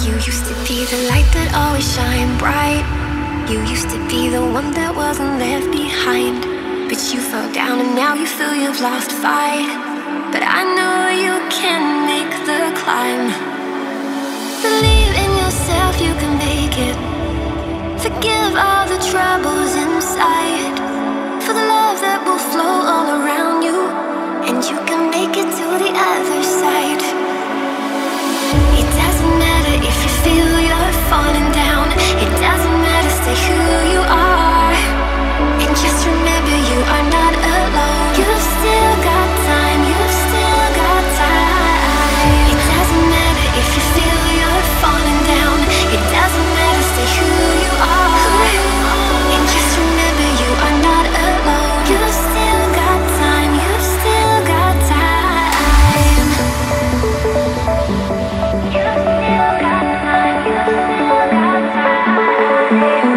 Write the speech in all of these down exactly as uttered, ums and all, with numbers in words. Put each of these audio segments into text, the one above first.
You used to be the light that always shined bright. You used to be the one that wasn't left behind. But you fell down and now you feel you've lost fight. But I know you can make the climb. Believe in yourself, you can make it. Forgive all the troubles inside. For the love that will flow all around you. And you can make it to the other side. It doesn't matter if you feel you're falling down. It doesn't matter, stay who you are. And just remember you are not alone. You've still got time, you've still got time. It doesn't matter if you feel you're falling down. It doesn't matter, stay who you are. And just remember you are not alone. You've still got time, you've still got time. You've still got time, you've still got time.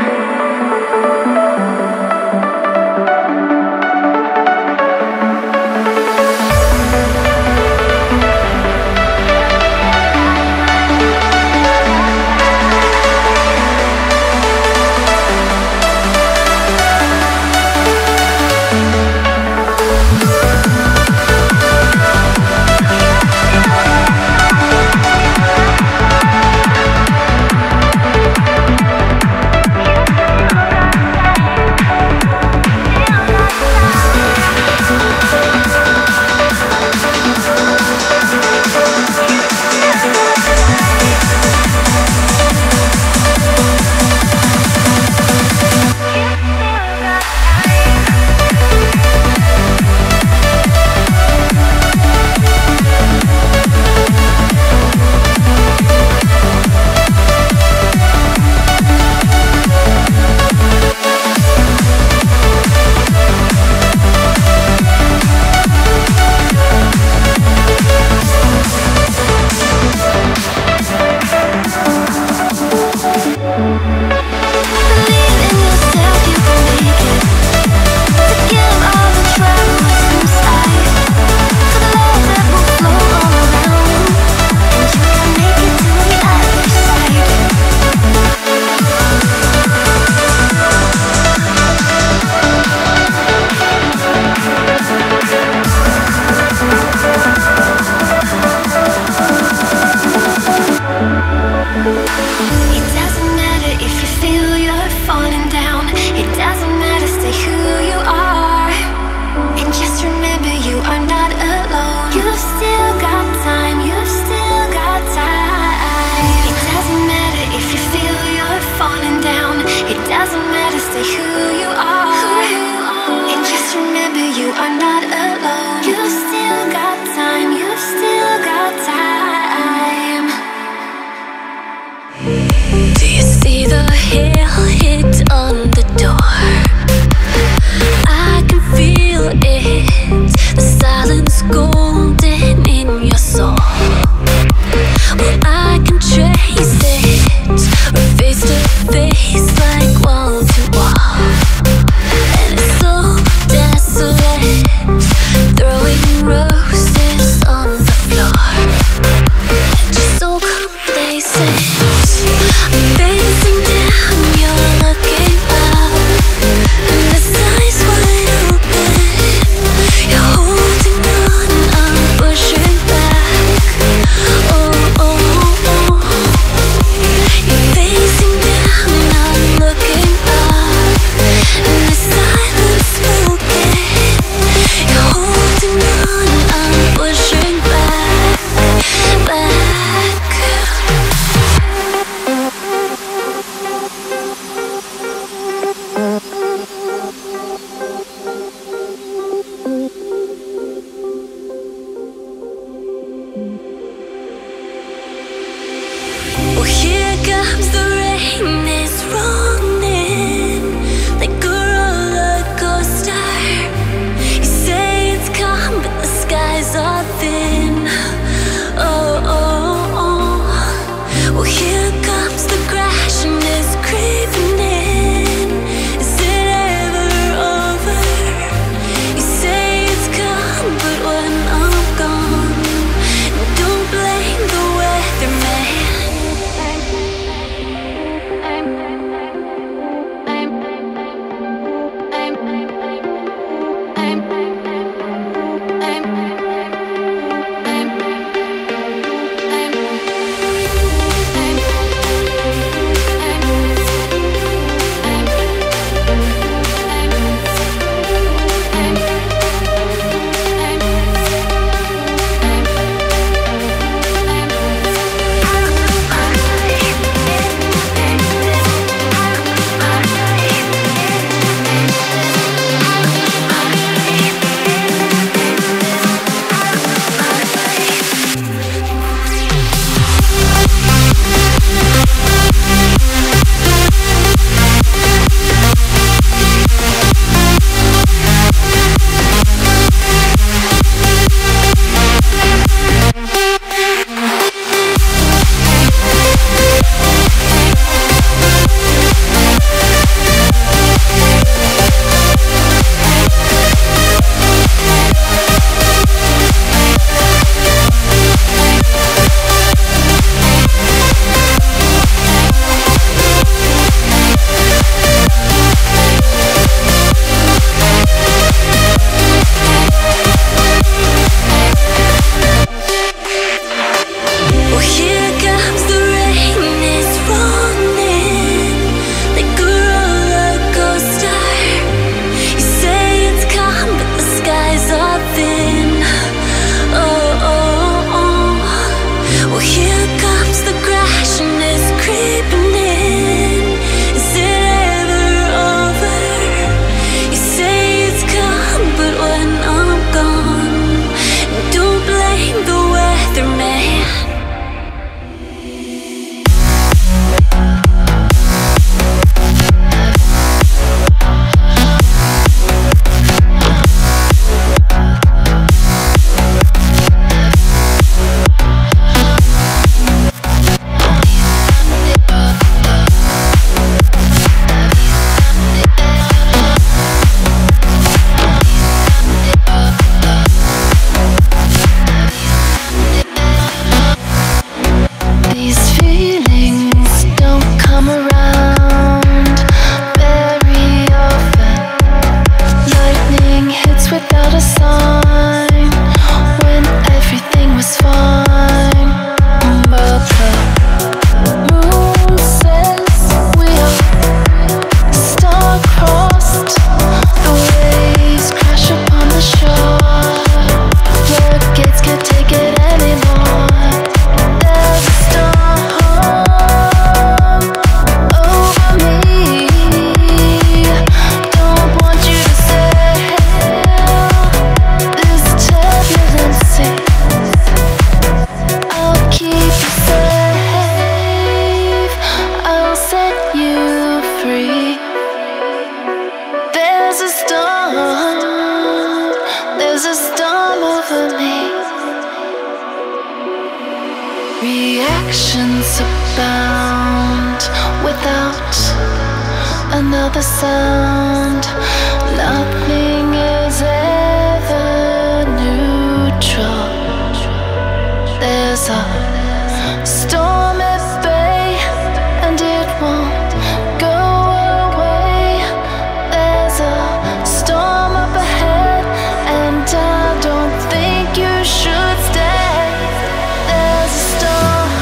Distance abound without another sound. Nothing is ever neutral. There's a storm at bay, and it won't go away. There's a storm up ahead, and I don't think you should stay. There's a storm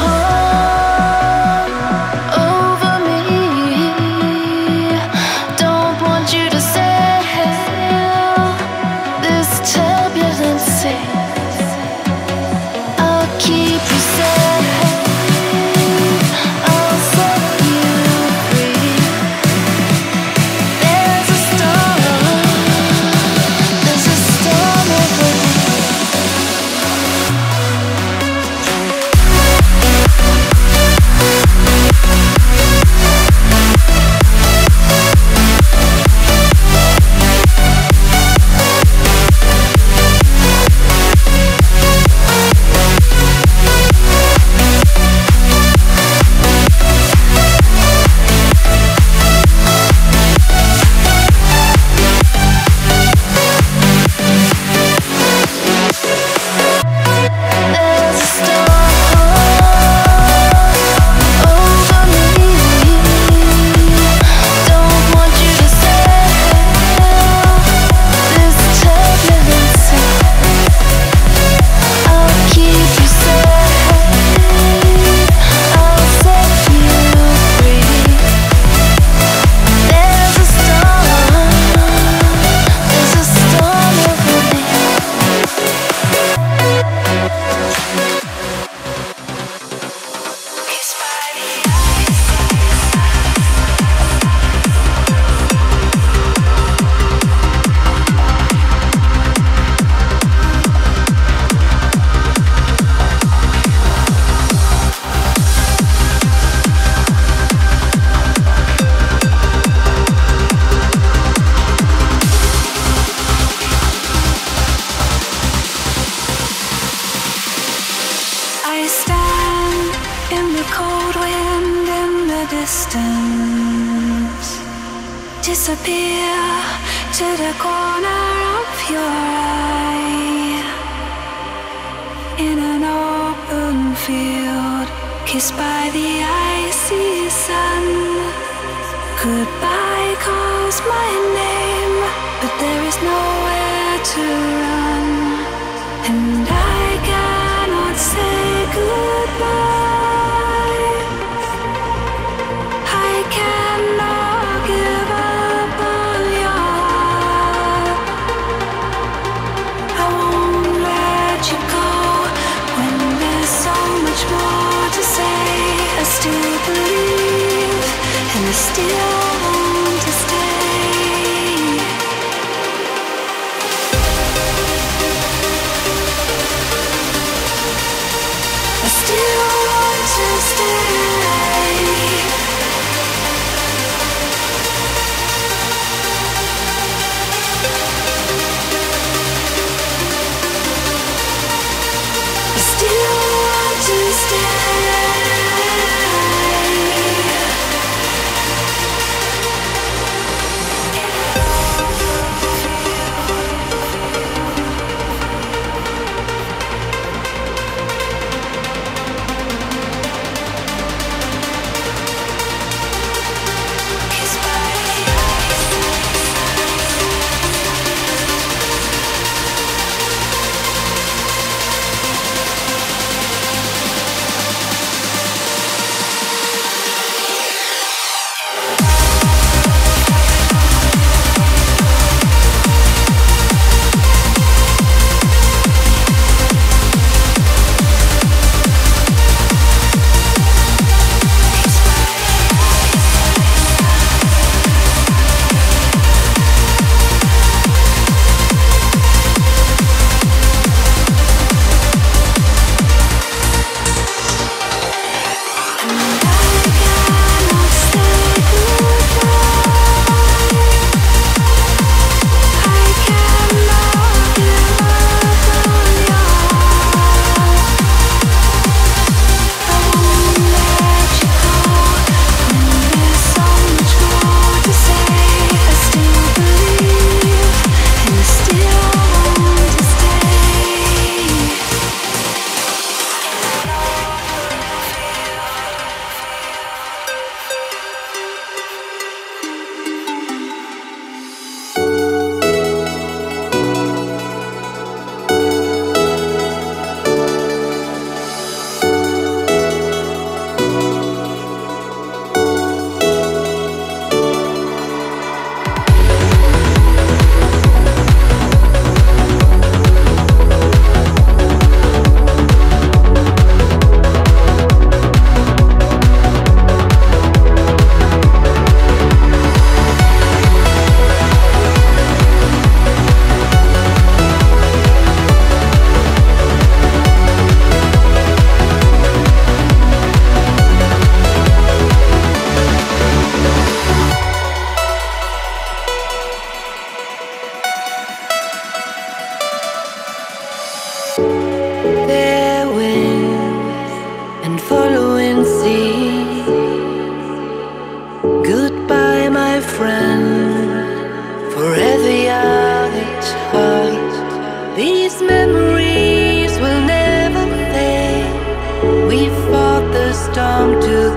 over me. Don't want you to sail this turbulent sea. I'll keep you safe. I'll set you free. There's a storm. There's a storm over me. There's a storm over me. Don't want you to sail this turbulent sea. I'll keep you safe. I'll set you free. There's a storm. There's a storm over me. Kissed by the I stand in the cold wind in the distance. Disappear to the corner of your eye. In an open field, kissed by the icy sun. Goodbye calls my name, but there is nowhere to run. And I cannot say goodbye. I cannot give up on your heart. I won't let you go when there's so much more to say. I still believe, and I still want to stay. I still want to stay. I still want to stay.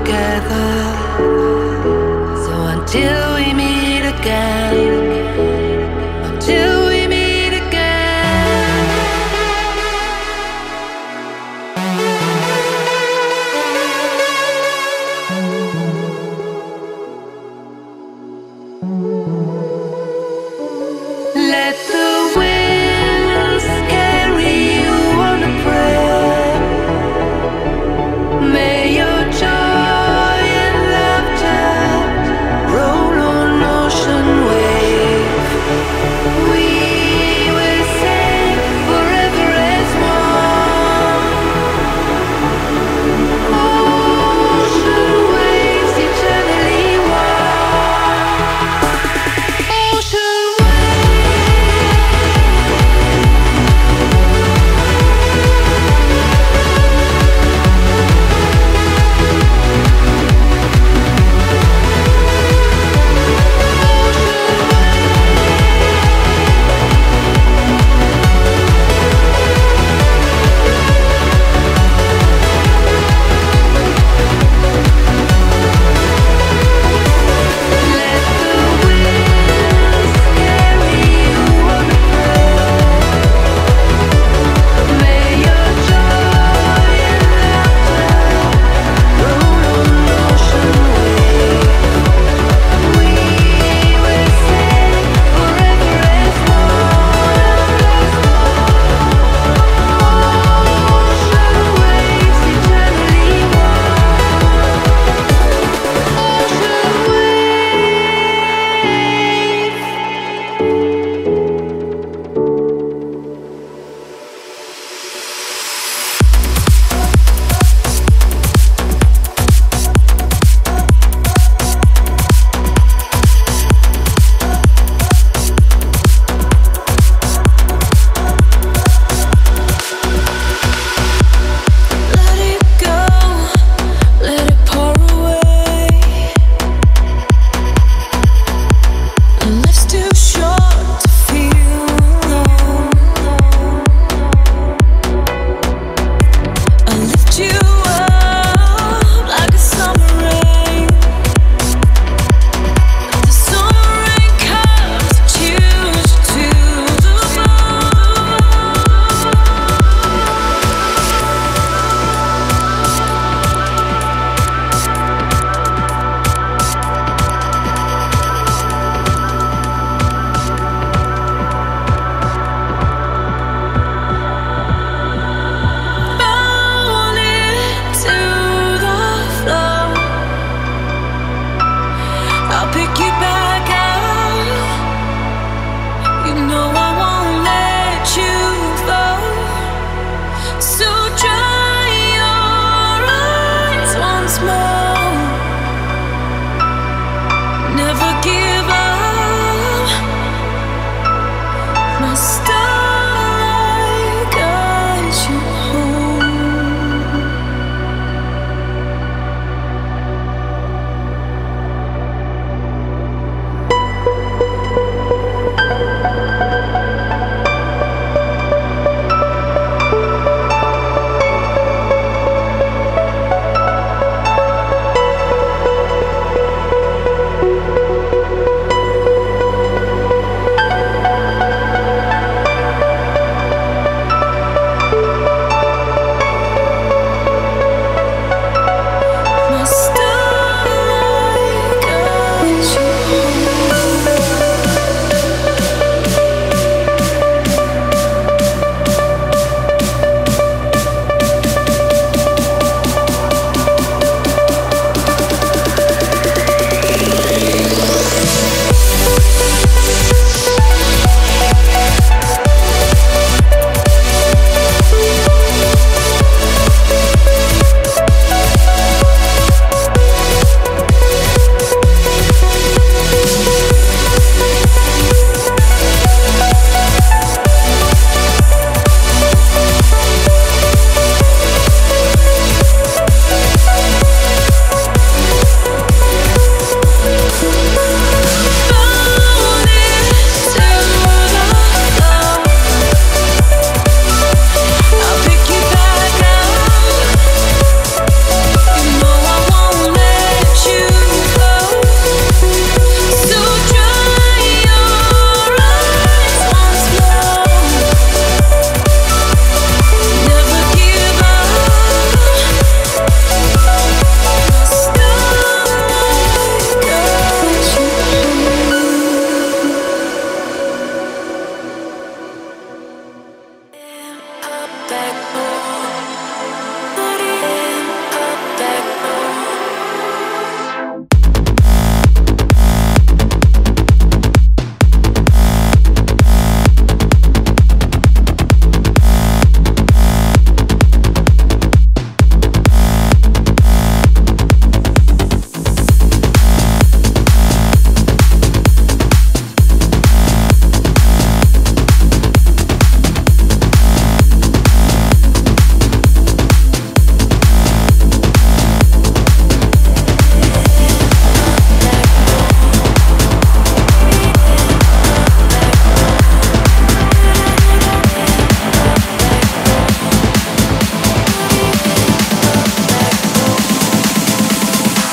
together. So until we meet again, until we meet again. Let the winds carry you on a prayer. May your joy and laughter roll on ocean waves.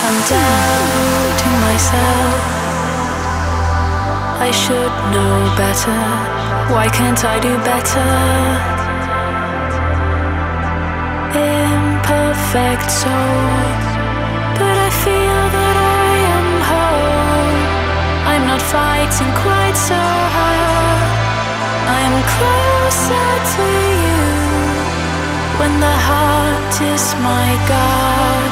I'm doubting myself. I should know better. Why can't I do better? Imperfect soul, but I feel that I am whole. I'm not fighting quite so hard. I'm closer to you when the heart is my guard.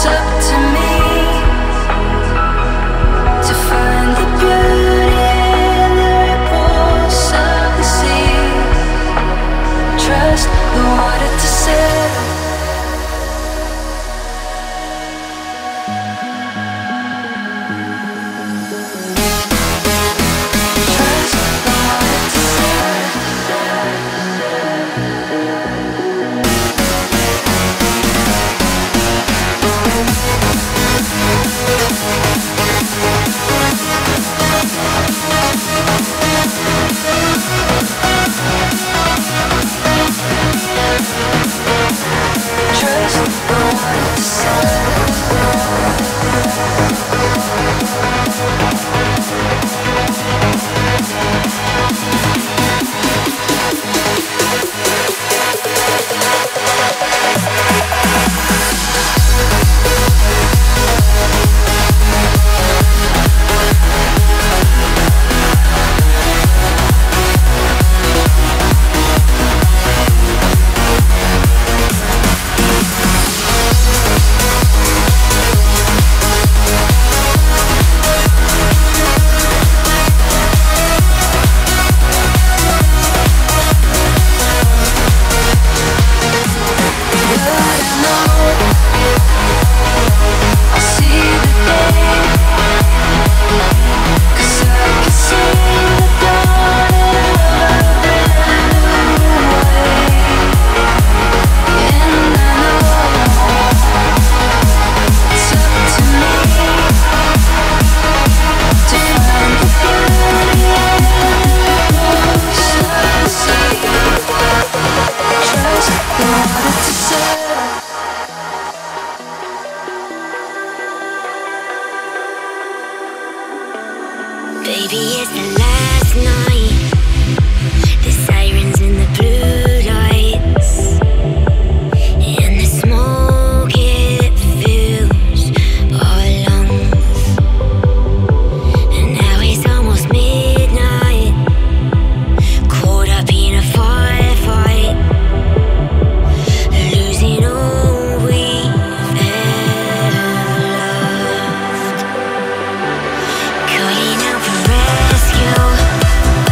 To find the beauty Baby, it's the last night. The sirens in the blue lights, and the smoke, it fills our lungs. And now it's almost midnight, caught up in a firefight, losing all we've ever loved. Calling out for rescue.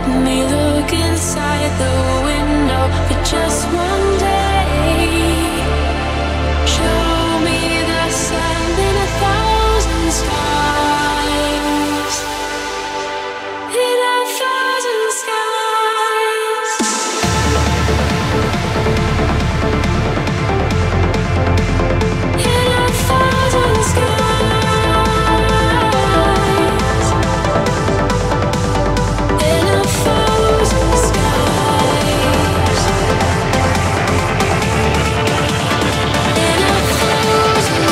Let me look inside the window for just one day. Show me the sun in a thousand skies. In a thousand skies. In a thousand skies. In a thousand skies. In a thousand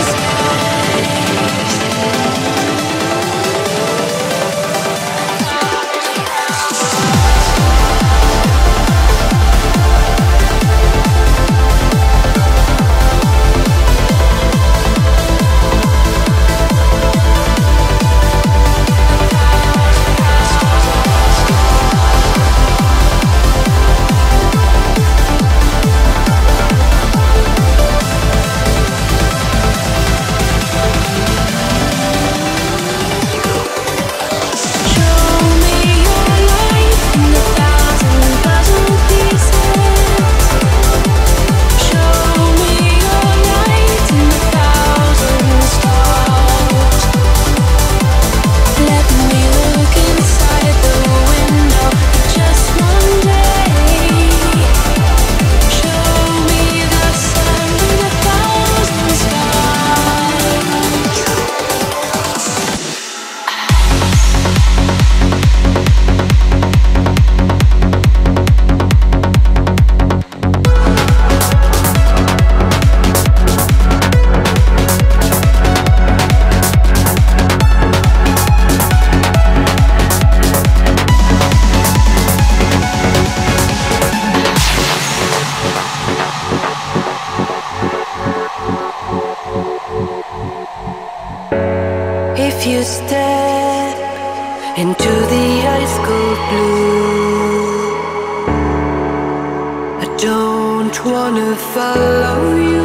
If you step into the ice cold blue, I don't wanna follow you.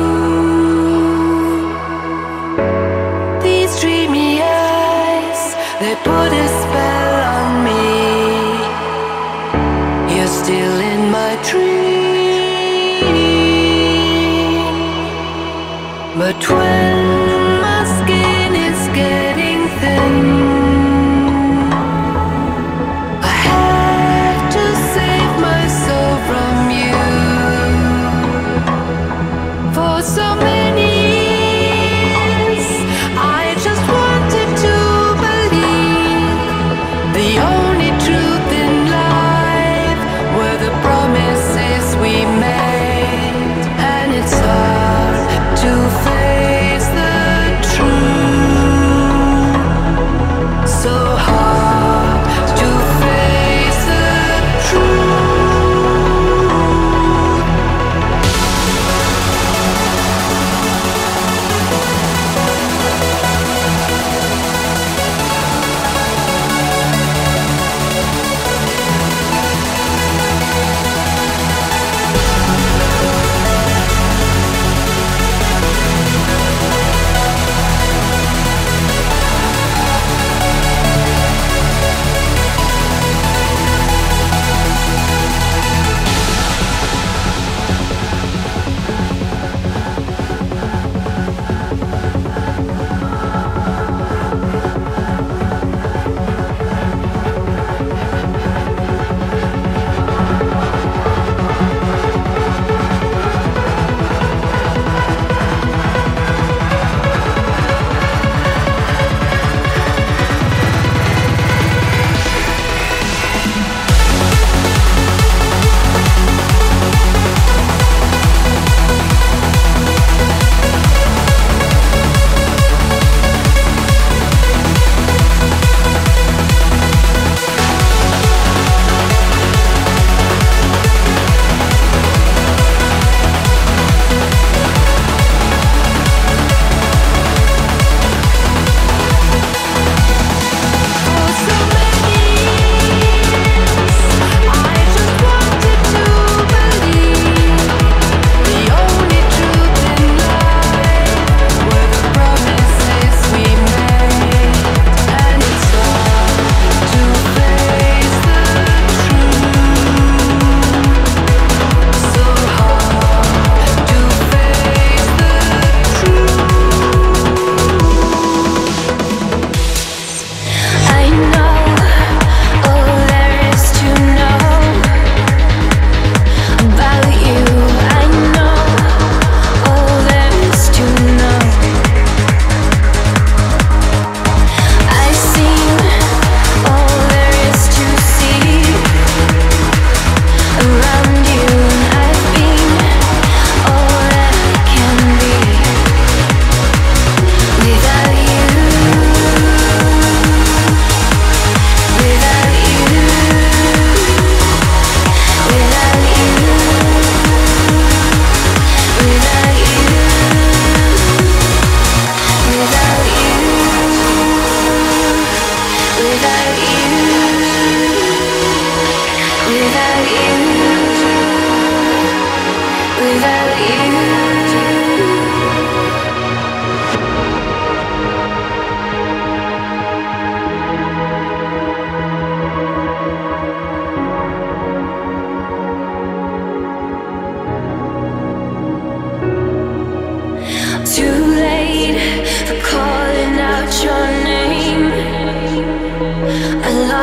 These dreamy eyes, they put a spell on me. You're still in my dream. But when my skin is getting thin, I have to save my soul from you. For so many years, I just wanted to believe the only truth in life were the promises we made. And it's hard to face the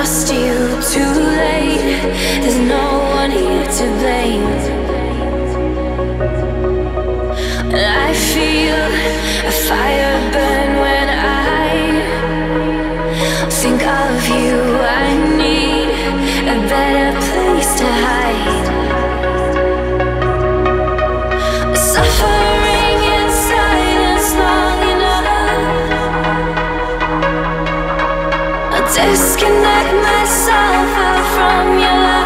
lost you too late. There's no one here to blame. I feel a fire burn when I think of you. I need a better place to hide. Suffering in silence long enough. I'll disconnect myself out from your life.